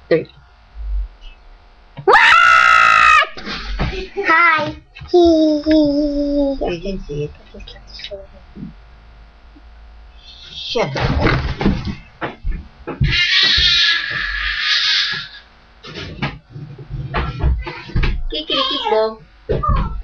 Three. Hi. You can see it. Just let's show you. Siya. Kikirikit mo.